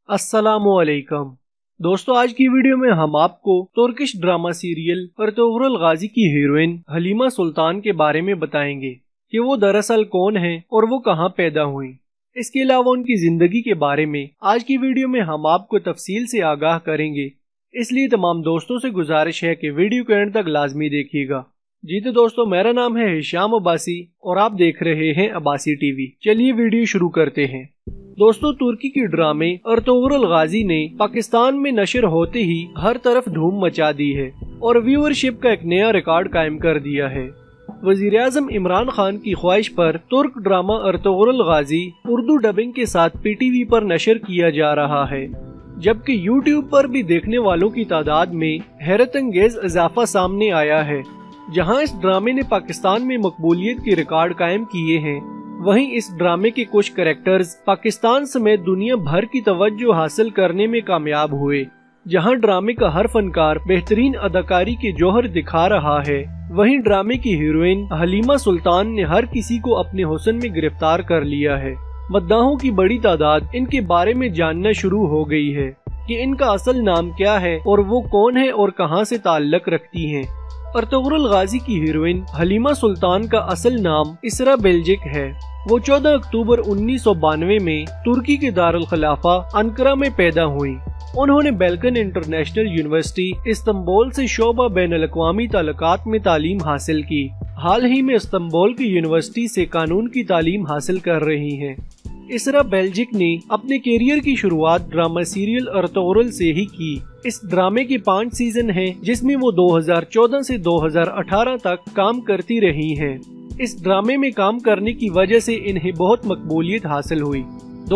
अस्सलामुअलैकुम दोस्तों, आज की वीडियो में हम आपको Turkish drama serial Ertugrul Ghazi की हीरोइन हलीमा सुल्तान के बारे में बताएंगे कि वो दरअसल कौन है और वो कहाँ पैदा हुई। इसके अलावा उनकी जिंदगी के बारे में आज की वीडियो में हम आपको तफसील से आगाह करेंगे, इसलिए तमाम दोस्तों से गुजारिश है कि वीडियो के एंड तक लाजमी देखिएगा। जी तो दोस्तों, मेरा नाम है हिशाम अब्बासी और आप देख रहे हैं अब्बासी टीवी। चलिए वीडियो शुरू करते हैं। दोस्तों, तुर्की की ड्रामे अर्तुगरुल गाजी ने पाकिस्तान में नशर होते ही हर तरफ धूम मचा दी है और व्यूअरशिप का एक नया रिकॉर्ड कायम कर दिया है। वजीर आजम इमरान खान की ख्वाहिश पर Turk drama Ertugrul Ghazi Urdu dubbing के साथ पीटीवी पर नशर किया जा रहा है, जबकि यूट्यूब पर भी देखने वालों की तादाद में हैरत अंगेज इजाफा सामने आया है। जहां इस ड्रामे ने पाकिस्तान में मकबूलियत के रिकॉर्ड कायम किए हैं, वहीं इस ड्रामे के कुछ कैरेक्टर्स पाकिस्तान समेत दुनिया भर की तवज्जो हासिल करने में कामयाब हुए। जहां ड्रामे का हर फनकार बेहतरीन अदाकारी के जौहर दिखा रहा है, वहीं ड्रामे की हीरोइन हलीमा सुल्तान ने हर किसी को अपने हुस्न में गिरफ्तार कर लिया है। मद्दाहों की बड़ी तादाद इनके बारे में जानना शुरू हो गई है कि इनका असल नाम क्या है और वो कौन है और कहां से ताल्लुक रखती हैं। अर्तुगरुल गाजी की हीरोइन हलीमा सुल्तान का असल नाम इसरा बेल्जिक है। वो 14 अक्टूबर 1992 में तुर्की के दारुल खिलाफा अंकारा में पैदा हुई। उन्होंने बेल्कन इंटरनेशनल यूनिवर्सिटी इस्तांबुल से शोबा बैनुल-अक़वामी ताल्लुकात में तालीम हासिल की। हाल ही में इस्तांबुल की यूनिवर्सिटी से कानून की तालीम हासिल कर रही हैं। इसरा बेल्जिक ने अपने कैरियर की शुरुआत ड्रामा सीरियल अर्तुगरुल से ही की। इस ड्रामे के 5 सीजन हैं, जिसमें वो 2014 से 2018 तक काम करती रही हैं। इस ड्रामे में काम करने की वजह से इन्हें बहुत मकबूलियत हासिल हुई।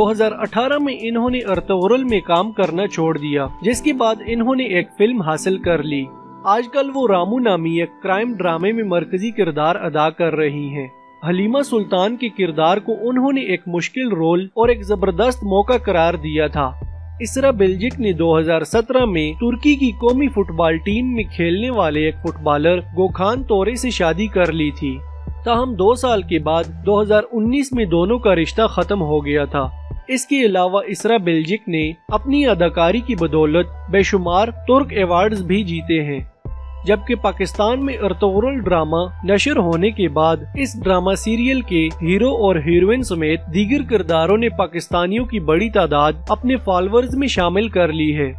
2018 में इन्होंने अर्तुगरुल में काम करना छोड़ दिया, जिसके बाद इन्होंने एक फिल्म हासिल कर ली। आजकल वो रामू नामी एक क्राइम ड्रामे में मरकजी किरदार अदा कर रही हैं। हलीमा सुल्तान के किरदार को उन्होंने एक मुश्किल रोल और एक जबरदस्त मौका करार दिया था। इसरा बेल्जिक ने 2017 में तुर्की की कौमी फुटबॉल टीम में खेलने वाले एक फुटबॉलर गोखान तोरे से शादी कर ली थी। ताहम 2 साल के बाद 2019 में दोनों का रिश्ता खत्म हो गया था। इसके अलावा इसरा बेल्जिक ने अपनी अदाकारी की बदौलत बेशुमार तुर्क अवार्ड्स भी जीते हैं। जबकि पाकिस्तान में अर्तुगरुल ड्रामा नशर होने के बाद इस ड्रामा सीरियल के हीरो और हीरोइन समेत दीगर किरदारों ने पाकिस्तानियों की बड़ी तादाद अपने फॉलोअर्स में शामिल कर ली है।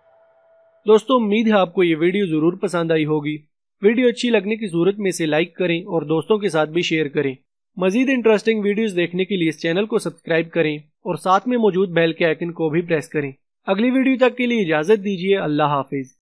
दोस्तों, उम्मीद है आपको ये वीडियो जरूर पसंद आई होगी। वीडियो अच्छी लगने की सूरत में इसे लाइक करें और दोस्तों के साथ भी शेयर करें। मजीद इंटरेस्टिंग वीडियोस देखने के लिए इस चैनल को सब्सक्राइब करें और साथ में मौजूद बेल के आइकन को भी प्रेस करें। अगली वीडियो तक के लिए इजाजत दीजिए। अल्लाह हाफिज।